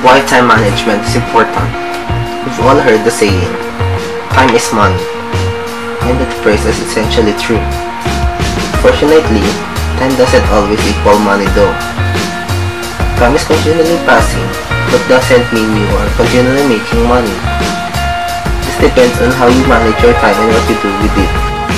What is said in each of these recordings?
Why time management is important? We've all heard the saying, time is money, and that phrase is essentially true. Fortunately, time doesn't always equal money though. Time is continually passing, but doesn't mean you are continually making money. This depends on how you manage your time and what you do with it.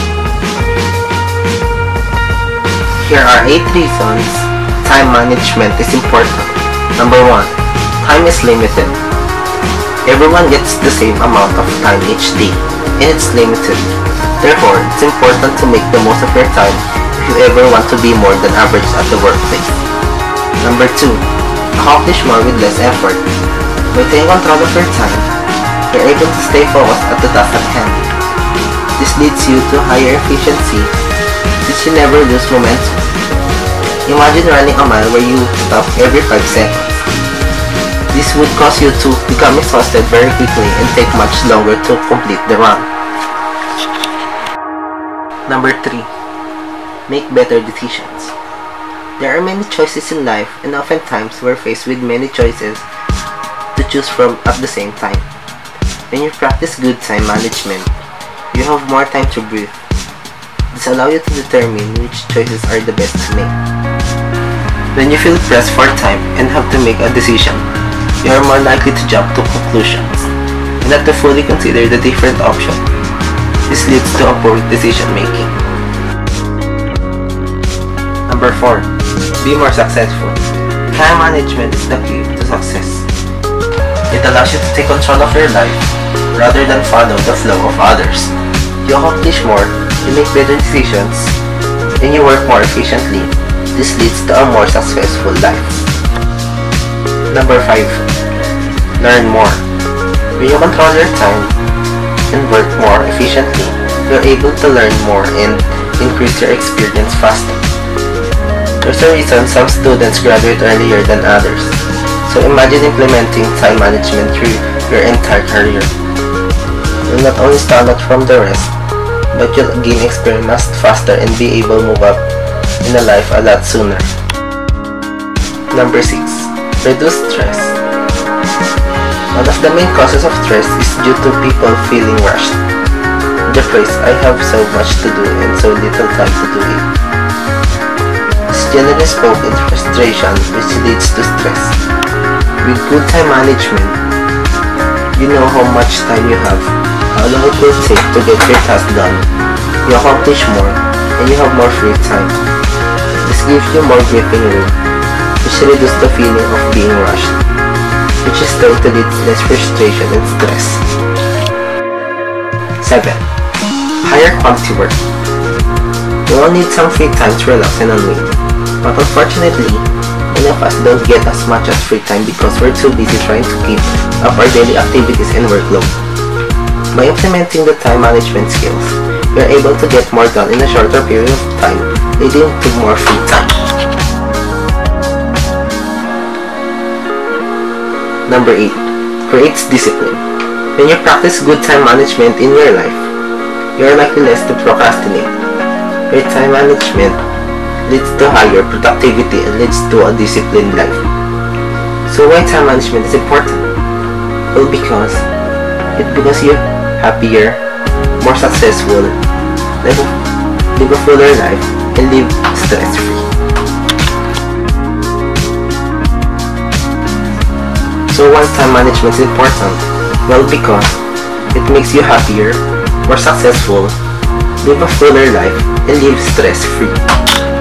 Here are 8 reasons time management is important. Number 1. Time is limited. Everyone gets the same amount of time each day, and it's limited. Therefore, it's important to make the most of your time if you ever want to be more than average at the workplace. Number 2. Accomplish more with less effort. By taking control of your time, you're able to stay focused at the task at hand. This leads you to higher efficiency since you never lose momentum. Imagine running a mile where you stop every 5 seconds. This would cause you to become exhausted very quickly and take much longer to complete the run. Number 3. Make better decisions. There are many choices in life, and oftentimes we're faced with many choices to choose from at the same time. When you practice good time management, you have more time to breathe. This allows you to determine which choices are the best to make. When you feel pressed for time and have to make a decision, you are more likely to jump to conclusions and not to fully consider the different options. This leads to a poor decision making. Number 4. Be more successful. Time management is the key to success. It allows you to take control of your life rather than follow the flow of others. You accomplish more, you make better decisions, and you work more efficiently. This leads to a more successful life. Number 5. Learn more. When you control your time and work more efficiently, you're able to learn more and increase your experience faster. There's a reason some students graduate earlier than others. So imagine implementing time management through your entire career. You'll not only stand out from the rest, but you'll gain experience faster and be able to move up in a life a lot sooner. Number 6. Reduce stress. One of the main causes of stress is due to people feeling rushed. The phrase, "I have so much to do and so little time to do it," is generally spoken in frustration, which leads to stress. With good time management, you know how much time you have, how long it will take to get your task done, you accomplish more, and you have more free time. This gives you more breathing room, which reduces the feeling of being rushed, which is going to lead to less frustration and stress. 7. Higher quality work. We all need some free time to relax and unwind, but unfortunately, many of us don't get as much as free time because we're too busy trying to keep up our daily activities and workload. By implementing the time management skills, we are able to get more done in a shorter period of time, leading to more free time. Number 8. Creates discipline. When you practice good time management in your life, you are likely less to procrastinate. Your time management leads to higher productivity and leads to a disciplined life. So why time management is important? Well, because it becomes you happier, more successful, live a fuller life, and live stress-free. So why time management is important? Well, because it makes you happier, more successful, live a fuller life, and live stress-free.